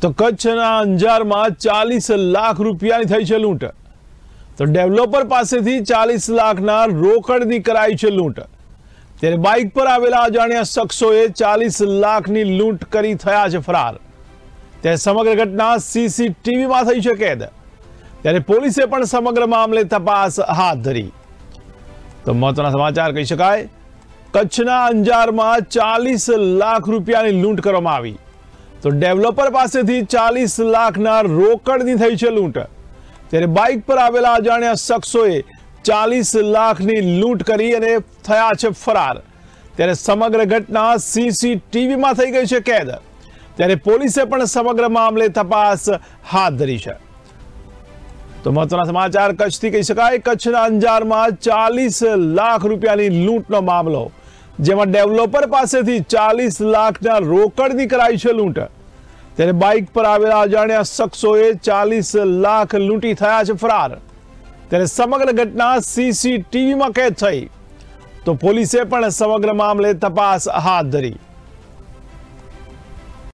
તો કચ્છના અંજારમાં 40 લાખ રૂપિયાની થઈ છે લૂંટ। તો ડેવલપર પાસેથી 40 લાખના રોકડની કરાઈ છે લૂંટ। ત્યારે બાઇક પર આવેલા અજાણ્યા શખ્સોએ 40 લાખની લૂંટ કરી થયા છે ફરાર। ત્યારે સમગ્ર ઘટના સીસીટીવીમાં થઈ છે કેદ। ત્યારે પોલીસે પણ સમગ્ર મામલે તપાસ હાથ ધરી। તો મહત્વના સમાચાર કહી શકાય, કચ્છના અંજારમાં 40 લાખ રૂપિયાની લૂંટ કરવામાં આવી। તો ડેવલપર પાસેથી 40 લાખના રોકડની થઈ છે લૂંટ। ત્યારે બાઇક પર આવેલા અજાણ્યા શખ્સોએ 40 લાખની લૂંટ કરી અને થયા છે ફરાર। ત્યારે સમગ્ર ઘટના સીસીટીવીમાં થઈ ગઈ છે કેદ। ત્યારે પોલીસે પણ સમગ્ર મામલે તપાસ હાથ ધરી છે। તો મહત્વના સમાચાર કચ્છથી કહી શકાય, કચ્છના અંજારમાં 40 લાખ રૂપિયાની લૂંટનો મામલો, જેમાં ડેવલપર પાસેથી 40 લાખના રોકડની કરાઈ છે લૂંટ। ત્યારે બાઇક પર આવેલા અજાણ્યા શખ્સોએ 40 લાખ લૂંટી થયા છે ફરાર। ત્યારે સમગ્ર ઘટના સીસીટીવીમાં કેદ થઈ। તો પોલીસે પણ સમગ્ર મામલે તપાસ હાથ ધરી।